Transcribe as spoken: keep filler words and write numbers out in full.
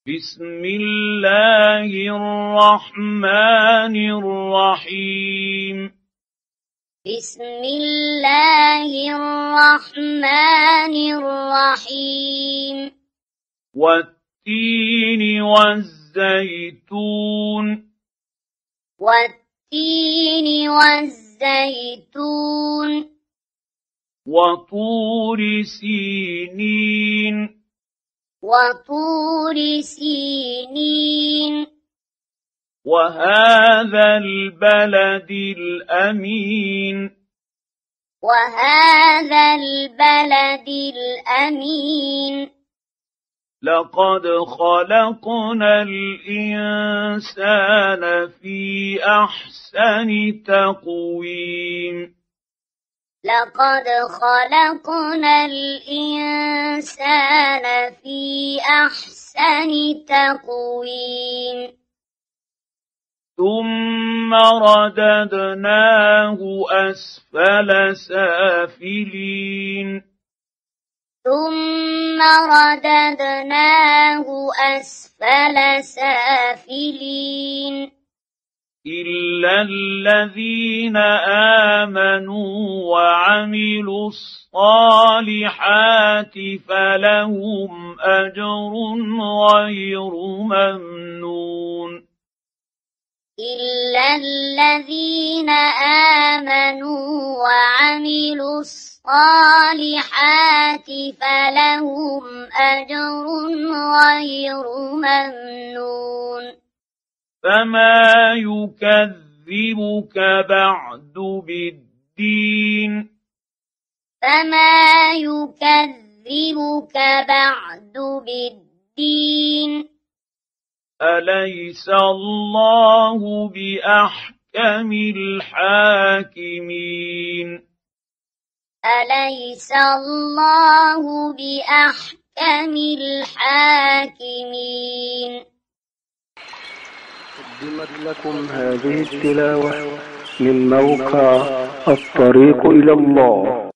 بسم الله الرحمن الرحيم بسم الله الرحمن الرحيم والتين والزيتون والتين والزيتون وطور سينين وطور سينين وهذا البلد الأمين وهذا البلد الأمين لقد خلقنا الإنسان في أحسن تقويم لقد خلقنا الإنسان في أحسن تقويم ثم رددناه أسفل سافلين ثم رددناه أسفل سافلين إلا الذين آمنوا وعملوا الصالحات فلهم أجر غير ممنون إلا الذين آمنوا وعملوا الصالحات فلهم أجر غير ممنون فما يكذبك بعد بالدين فما يكذبك بعد بالدين أليس الله بأحكم الحاكمين أليس الله بأحكم الحاكمين قدمت لكم هذه التلاوة من موقع الطريق إلى الله.